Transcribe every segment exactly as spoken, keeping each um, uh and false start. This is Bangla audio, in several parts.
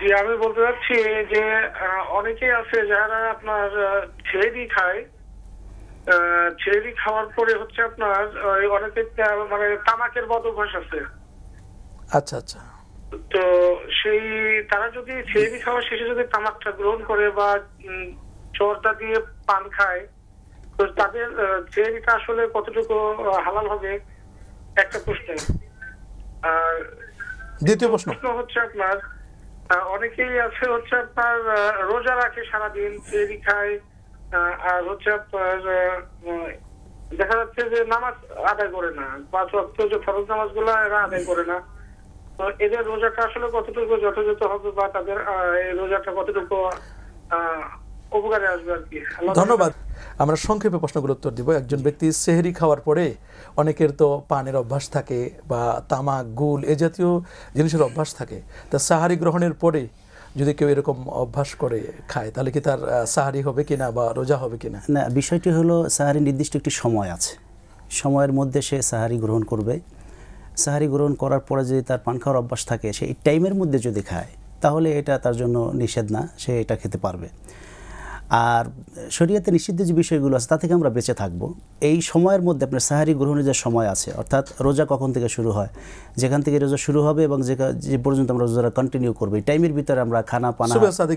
জি আমি বলতে চাচ্ছি যে অনেকেই আছে যারা আপনার ছেড়ি খায়, ছেড়ি খাওয়ার পরে হচ্ছে আপনার অনেকে মানে তামাকের বদ অভ্যাস আছে। আচ্ছা আচ্ছা। তো সেই তারা যদি ছেড়ি খাওয়া শেষে যদি তামাকটা গ্রহণ করে বা জর্দা দিয়ে পান খায়, তো তাদের ছেড়িটা আসলে কতটুকু হালাল হবে একটা প্রশ্ন। আর দ্বিতীয় প্রশ্ন হচ্ছে আপনার অনেকেই আছে হচ্ছে আপনার রোজা রাখে সারাদিন, ছেড়ি খায়, আর হচ্ছে আপনার দেখা যাচ্ছে যে নামাজ আদায় করে না, পাঁচ ওয়াক্ত যে ফরজ নামাজ গুলো এরা আদায় করে না। তো এদের রোজাটা আসলে কতটুকু যথাযথ হবে বা তাদের এই রোজাটা কতটুকু উপকারে আসবে আর কি। ধন্যবাদ। আমরা সংক্ষেপে প্রশ্নগুলো উত্তর দিব। একজন ব্যক্তি সেহরি খাওয়ার পরে, অনেকের তো পানের অভ্যাস থাকে বা তামাক গুল এ জাতীয় জিনিসের অভ্যাস থাকে, তা সাহারি গ্রহণের পরে যদি কেউ এরকম অভ্যাস করে খায় তাহলে কি তার সাহারি হবে কিনা বা রোজা হবে কিনা? না, বিষয়টি হলো সাহারি নির্দিষ্ট একটি সময় আছে, সময়ের মধ্যে সে সাহারি গ্রহণ করবে। সাহারি গ্রহণ করার পরে যদি তার পান খাওয়ার অভ্যাস থাকে, সে এই টাইমের মধ্যে যদি খায় তাহলে এটা তার জন্য নিষেধ না, সে এটা খেতে পারবে। আর শরীয়তে নিষিদ্ধ যে বিষয়গুলো আছে তা থেকে আমরা বেঁচে থাকব। এই সময়ের মধ্যে আপনার সাহারি গ্রহণের যে সময় আছে, অর্থাৎ রোজা কখন থেকে শুরু হয়, যেখান থেকে রোজা শুরু হবে এবং যে পর্যন্ত আমরা রোজাটা কন্টিনিউ করবো, এই টাইমের ভিতরে আমরা খানা পানা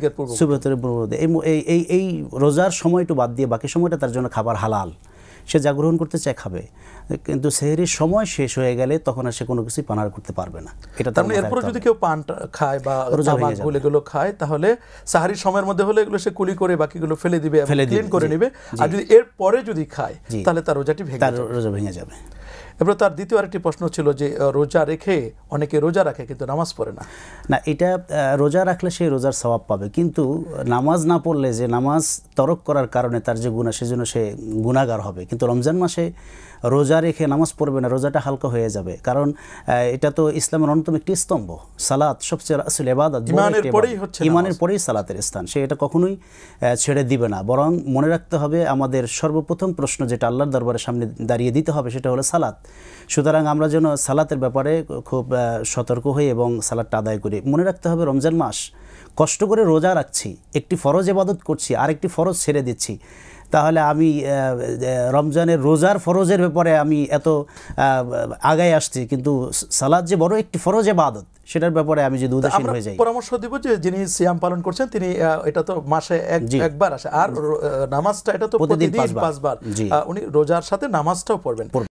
এই এই এই রোজার সময়টা বাদ দিয়ে বাকি সময়টা তার জন্য খাবার হালাল, সে যা গ্রহণ করতে চায় খাবে। কিন্তু সেহরির সময় শেষ হয়ে গেলে তখন আর সে কোনো কিছুই পানাহার করতে পারবে না। এটা তার মানে এরপরে যদি কেউ পান খায় বা তামাক গুল এগুলো খায়, তাহলে সাহারির সময়ের মধ্যে হলে এগুলো সে কুলি করে বাকিগুলো ফেলে দিবে, ক্লিন করে নেবে। আর যদি এর পরে যদি খায় তাহলে তার রোজাটি ভেঙে যাবে, রোজা ভেঙে যাবে। এবার তার দ্বিতীয় আরেকটি প্রশ্ন ছিল যে রোজা রেখে, অনেকে রোজা রাখে কিন্তু নামাজ পড়ে না। না, এটা রোজা রাখলে সে রোজার সওয়াব পাবে, কিন্তু নামাজ না পড়লে যে নামাজ তরক করার কারণে তার যে গুনাহ, সেজন্য সে গুনাহগার হবে। কিন্তু রমজান মাসে রোজা রেখে নামাজ পড়বে না, রোজাটা হালকা হয়ে যাবে। কারণ এটা তো ইসলামের অন্যতম একটি স্তম্ভ, সালাত সবচেয়ে আসল ইবাদত, ইমানের পরেই সালাতের স্থান। সে এটা কখনোই ছেড়ে দিবে না, বরং মনে রাখতে হবে আমাদের সর্বপ্রথম প্রশ্ন যেটা আল্লাহর দরবারের সামনে দাঁড়িয়ে দিতে হবে সেটা হলো সালাত। সুতরাং আমরা যেন সালাতের ব্যাপারে খুব সতর্ক হই এবং সালাতটা আদায় করি। মনে রাখতে হবে রমজান মাস কষ্ট করে রোজা রাখছি, একটি ফরজ ইবাদত করছি আর একটি ফরজ ছেড়ে দিচ্ছি, তাহলে আমি রমজানের রোজার ফরজের ব্যাপারে আমি এত আগায় আসছি, কিন্তু সালাত যে বড় একটি ফরজ ইবাদত সেটার ব্যাপারে আমি যদি উদাসীন হয়ে যাই। পরামর্শ দিব যে যিনি সিয়াম পালন করছেন তিনি এটা তো মাসে একবার আসে, আর নামাজটা এটা তো প্রতিদিন পাঁচবার, উনি রোজার সাথে নামাজটাও পড়বেন।